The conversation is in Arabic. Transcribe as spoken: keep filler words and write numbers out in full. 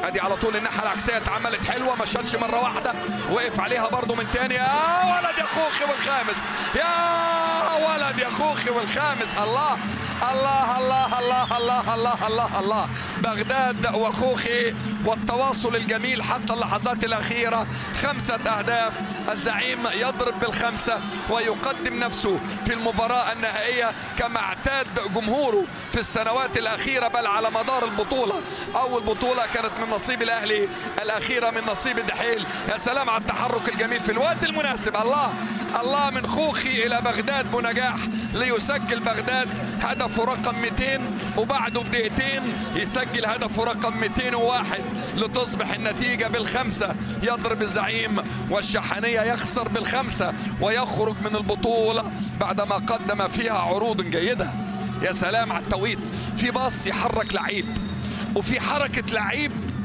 ادي على طول الناحيه العكسيه اتعملت حلوه، ما شاتش مره واحده، وقف عليها برضو من تاني. يا ولد يا خوخي والخامس، يا ولد يا خوخي والخامس. الله الله الله الله الله الله الله الله. بغداد وخوخي والتواصل الجميل حتى اللحظات الأخيرة. خمسة أهداف، الزعيم يضرب بالخمسة ويقدم نفسه في المباراة النهائية كما اعتاد جمهوره في السنوات الأخيرة، بل على مدار البطولة. أول بطولة كانت من نصيب الأهلي، الأخيرة من نصيب الدحيل. يا سلام على التحرك الجميل في الوقت المناسب. الله الله، من خوخي إلى بغداد بنجاح ليسجل بغداد هدفه رقم مئتين، وبعده بدقيقتين يسجل هدفه رقم مئتين وواحد لتصبح النتيجة بالخمسة. يضرب الزعيم والشحنية يخسر بالخمسة ويخرج من البطولة بعدما قدم فيها عروض جيدة. يا سلام على التوقيت، في باص يحرك لعيب وفي حركة لعيب